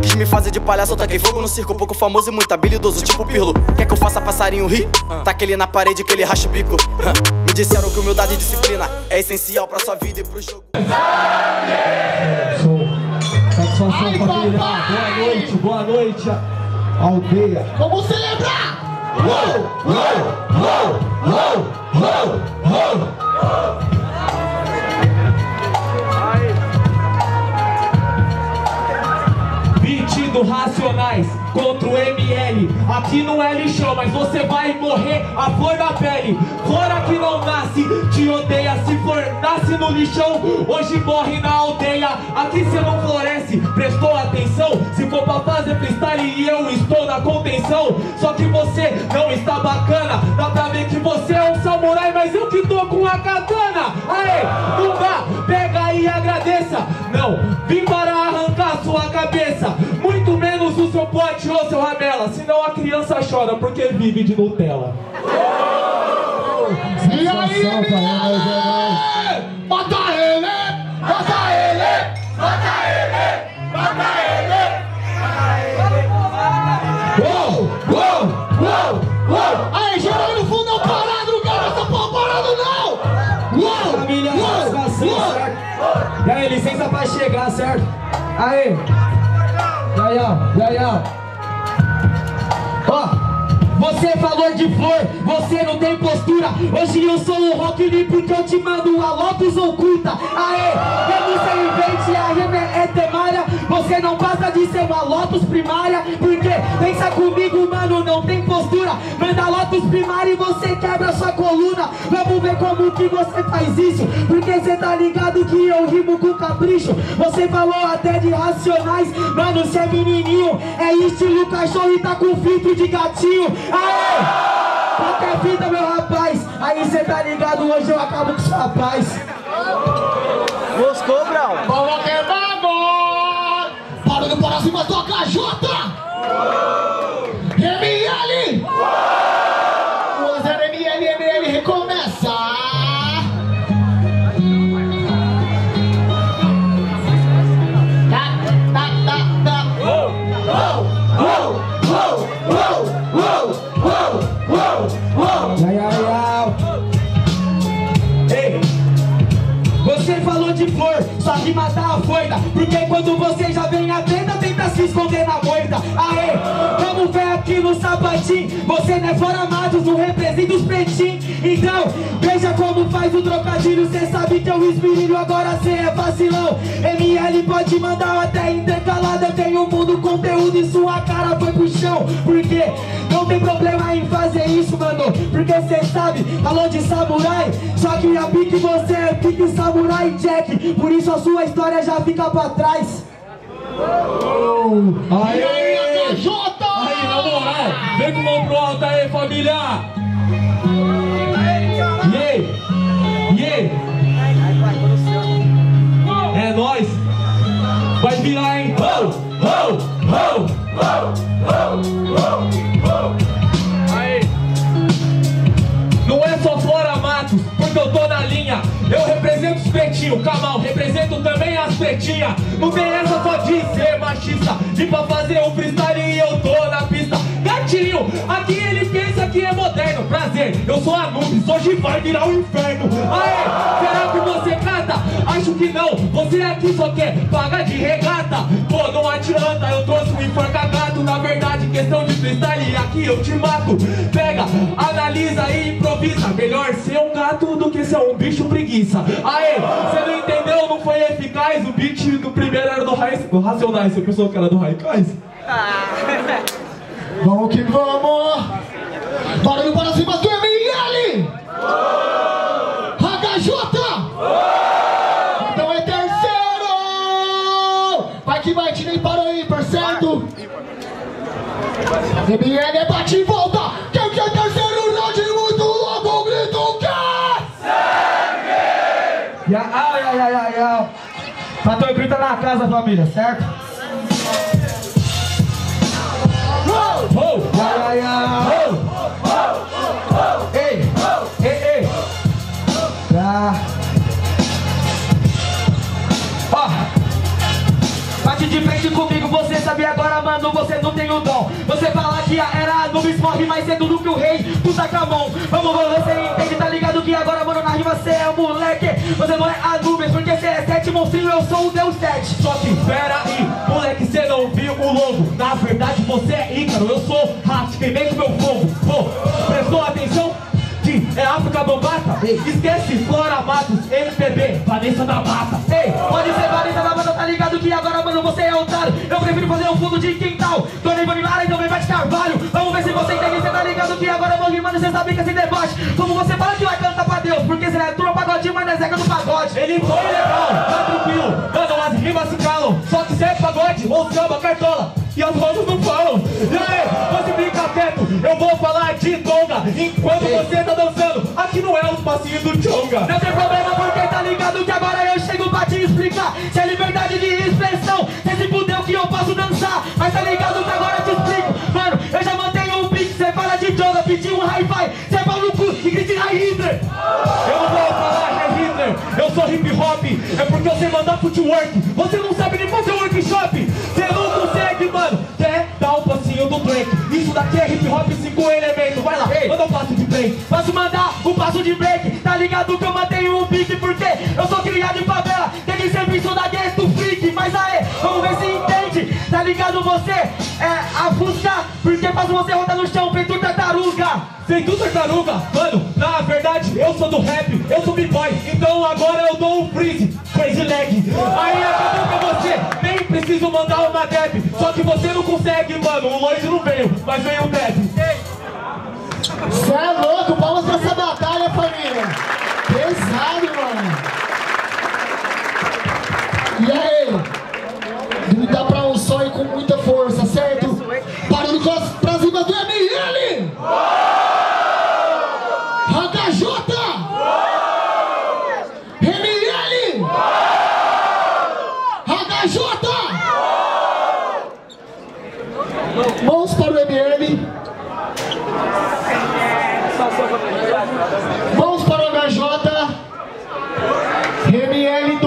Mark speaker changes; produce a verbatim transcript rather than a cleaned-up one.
Speaker 1: Quis me fazer de palhaço, eu taquei fogo no circo. Pouco famoso e muito habilidoso, tipo Pirlo. Quer que eu faça passarinho rir? Taque ele na parede que ele racha o bico. Me disseram que humildade e disciplina é essencial pra sua vida e pro jogo.
Speaker 2: Satisfação, família. Boa noite, boa noite, aldeia.
Speaker 3: Vamos celebrar!
Speaker 2: Uou, uou, uou, uou, uou, uou. Beat do Racionais contra o M L. Aqui não é lixão, mas você vai morrer a flor da pele. Fora que não nasce, te odeia. Se for, nasce no lixão, hoje morre na aldeia. Aqui cê não floresce, prestou atenção? Se for pra fazer freestyle e eu estou na contenção. Só que você não está bacana. Dá pra ver que você é um samurai, mas eu que tô com a katana. Aê, não dá, pega e agradeça. Não, vim para arrancar sua cabeça. Muito menos o seu pote ou seu ramela. Senão a criança chora porque vive de Nutella.
Speaker 3: E aí, mata ele! Mata ele! Mata ele! Mata ele! Uou! Uou! Uou! Uou! Aí, geral no fundo, não parado, não quero essa porra parado, não! Uou!
Speaker 2: Família, satisfação, certo? E aí, licença pra chegar, certo? Aí! Yaya, Yaya. Ó, você falou de flor, você não tem postura. Hoje eu sou o Rock Lee porque eu te mando a Lotus oculta. Aê, vamos ser invente, a rima é temária. Você não passa de ser uma Lotus primária. Porque, pensa comigo, mano, não tem postura. Manda Lotus primária e você quebra sua coluna. Vamos ver como que você faz isso. Porque cê tá ligado que eu rimo com capricho. Você falou até de Racionais. Mano, cê é menininho, é estilo cachorro e tá com filtro de gatinho. Aê! Qualquer fita, meu rapaz. Aí cê tá ligado, hoje eu acabo com seu rapaz.
Speaker 1: Moscou, Brau.
Speaker 3: Vamos quebrar, boy! Para do para cima, toca J! M L! O zero M L, M L, recomeça! Tá, tá, tá, tá! Uou! Uou! Uou! Uou! Uou! Uou! Uou! Uou!
Speaker 2: Ai, ai, ai. Ei, você falou de flor, sua rima tá afoita. Porque quando você já vem à tenda, tenta se esconder na moita. Aê, vamos ver aqui no sapatinho. Você não é fora matos, não representa os pretinhos. Então, veja como faz o trocadilho. Cê sabe que eu esmirilho, agora cê é vacilão. M L pode mandar até intercalado. Eu tenho mundo conteúdo e sua cara foi pro chão. Porque não tem problema em fazer isso, mano. Porque cê sabe, falou de samurai. Só que a pique você é pique samurai Jack. Por isso a sua história já fica pra trás.
Speaker 3: Oh. Aí, aí, H J!
Speaker 2: Aí, na moral, vem com mão pro alto aí, família! Yeah! Yeah! É nóis! Vai virar, hein? Oh! Oh! Oh! Oh! Oh! Oh! Aí! Não é só fora matos, porque eu tô na linha. Eu represento os pretinhos, Camal, represento também as pretinhas. Não tem essa só de ser machista. E pra fazer o freestyle eu tô na pista. Gatinho, aqui ele pensa que é moderno. Prazer, eu sou Anubis, hoje vai virar o inferno. Aê, será que você cata? Acho que não, você aqui só quer pagar de regata. Pô, não adianta, eu trouxe um enforca-gato. Na verdade, questão de freestyle, aqui eu te mato. Pega, analisa e improvisa. Melhor ser um gato do que ser um bicho preguiça. Aê, você não entendeu, não foi eficaz. O beat do primeiro era do, Ra do Racionais. Você pensou que era do Raikais?
Speaker 3: Vamos que vamos! Barulho para cima do M L! H J! Então é terceiro! Vai que vai, nem parou aí, parceiro! M L bate e volta! Quem que é terceiro round muito louco? O grito que sangue!
Speaker 2: Ai, ai, ai, ai, ai. Patrão grita na casa, família, certo? Oh, ai, ai, ai. Oh, ei, ei, ei. Tá. Ó, bate de frente comigo, você sabia agora.
Speaker 3: mano, você não tem o dom. Você fala que a era Anubis morre mais cedo do que o rei Tutankhamon. Vamos, você entende, tá ligado que agora, mano, na rima você é moleque. Você não é Anubis, porque você é sete monstrinho, eu sou o Deus sete.
Speaker 2: Só que pera aí, moleque, cê não viu o logo. Na verdade você é Ícaro, eu sou Rat, queimei com meu fogo. Pô, prestou atenção? Que é África Bambata? Ei, esquece Flora Matos, M P B, Vanessa da Mata.
Speaker 3: Ei, pode ser Vanessa da Mata, tá ligado que agora, mano, você é otário. Eu prefiro fazer um fundo de quintal. Dona Ivanilara e também vai de Carvalho. Vamos ver se você entende, você tá ligado que agora, mano, mano, você sabe que é sem deboche. Como você fala que vai cantar pra Deus, porque você é turma pagodinho, mas não é Zeca do pagode.
Speaker 2: Ele foi legal, tá tranquilo, mano, as rimas se calam. Só que cê é pagode, ou samba, cartola, e as vozes não falam. E aí, você fica quieto, eu vou falar de tonga enquanto você tá dançando. Aqui não é os passinhos do Tchonga.
Speaker 3: Não tem problema, porque tá ligado que agora eu chego pra te explicar. Se é liberdade de expressão, cê se fudeu que eu posso dançar. Mas tá ligado que agora eu te explico. Mano, eu já mantenho um pique, cê fala de Tchonga, pedi um hi-fi, cê é pau no cu e grite Hi Hitler.
Speaker 2: Eu não vou falar Hi Hitler, eu sou hip hop. É porque eu sei mandar footwork, você não sabe nem fazer workshop. Cê não consegue, mano, quer dar um passinho do break. Isso daqui é hip hop cinco elementos. Vai lá,
Speaker 3: ei,
Speaker 2: manda um passo de break.
Speaker 3: Posso mandar um passo de break, tá ligado que eu mantenho um pique. Porque eu sou criado em favela, tem que ser visto da guest do freak. Mas aê, vamos ver se entende, tá ligado você é a fusca, porque faço você rodar no chão feito tartaruga.
Speaker 2: Feito tartaruga, mano, na verdade eu sou do rap, eu sou b-boy. Então agora eu dou um freeze, crazy leg. Aí acabou pra você, nem preciso mandar uma deb. Só que você não consegue, mano, o Lloyd não veio, mas veio o deb.
Speaker 4: Cê é louco, palmas pra essa batalha, família. Pesado, mano. E aí? Gritar pra um só e com muita força, certo? Barulho pra cima do M L! H J! M L! H J! Mãos para o M L. Mãos para o H J. M L